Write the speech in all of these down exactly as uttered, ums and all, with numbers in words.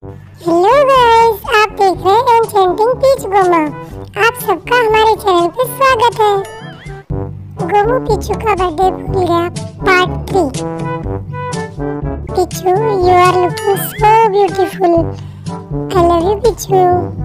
Hello guys, आप देख रहे हैं एन्चेंटिंग पीच गोमा। आप सबका हमारे चैनल पे स्वागत है। गोमू पीचू का बर्थडे भूल गया part three. Pichu, you are looking so beautiful. I love you Pichu.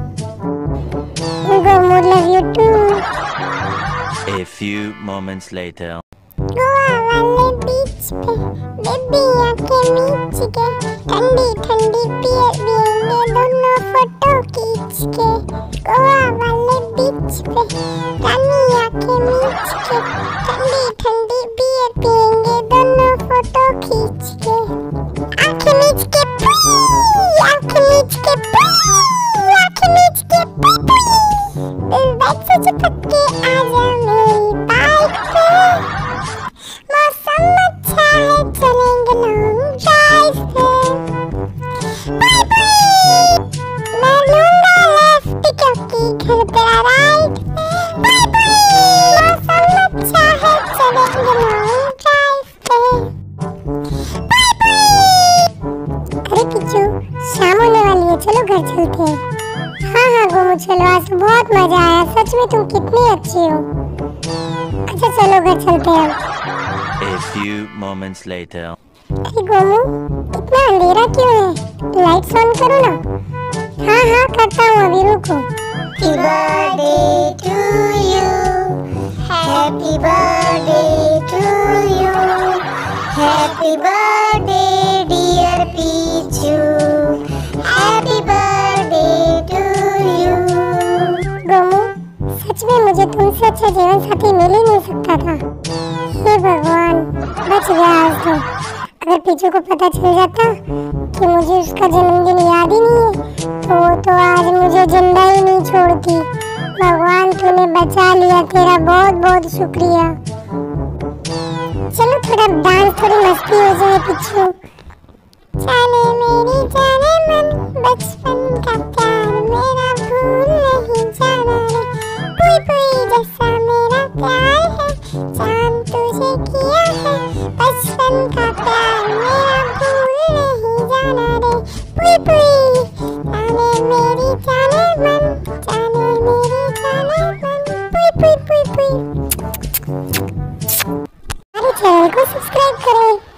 Gomu love you too. A few moments later. Goa वाले बीच पे बेबियां के मीच के ठंडी ठंडी पियर पिएंगे दोनों फोटो खींच के। गोवा वाले बीच पे रानियां के मीच के ठंडी ठंडी पियर पिएंगे दोनों फोटो खींच के। आंखें मीच के पुई, आंखें मीच के पुई, आंखें मीच के पुई पुई। बैठ से चिपक के आजा मेरी बाइक पे। मौसम अच्छा है, चलेंगे लॉन्ग ड्राइव पे। बाय बाय, मैं लूंगा लेफ्ट क्योंकि घर तेरा राइट। बाय बाय, मौसम अच्छा है, चलेंगे लॉन्ग ड्राइव पे। Bye bye. अरे पीचू, शाम होने वाली है, चलो घर चलते हैं। हाँ हाँ गोमू चलो, आज तो बहुत मजा आया। सच में तुम कितनी अच्छी हो। अच्छा चलो घर चलते हैं। A few moments later. अरे गोमू, इतना अंधेरा क्यों है? लाइट्स ऑन करो ना। हाँ हाँ करता हूँ, अभी रुको। Happy birthday to you, Happy birthday to you, Happy birthday dear Pichu, Happy birthday to you। Gomu, सच में मुझे तुमसे अच्छा जीवन साथी मिल ही नहीं सकता था। हे भगवान, बच गया आज तो। अगर पीचू को पता चल जाता कि मुझे उसका जन्मदिन याद ही नहीं है तो वो तो आज मुझे जिंदा ही नहीं छोड़ती। भगवान तूने बचा लिया, तेरा बहुत बहुत शुक्रिया। चलो थोड़ा डांस, थोड़ी मस्ती हो जाए पीचू। जाने मेरी जाने मन, बचपन का प्यार मेरा भूल नहीं जाना रे। पुई पुई जैसा मेरा प्यार है, जान तुझे किया है। बचपन का प्यार मेरा भूल नहीं जाना रे। पुई पुई, जाने मेरी जाने मन, जाने मेरी जाने मन। पुई पुई पुई पुई। हमारे चैनल को सब्सक्राइब करें।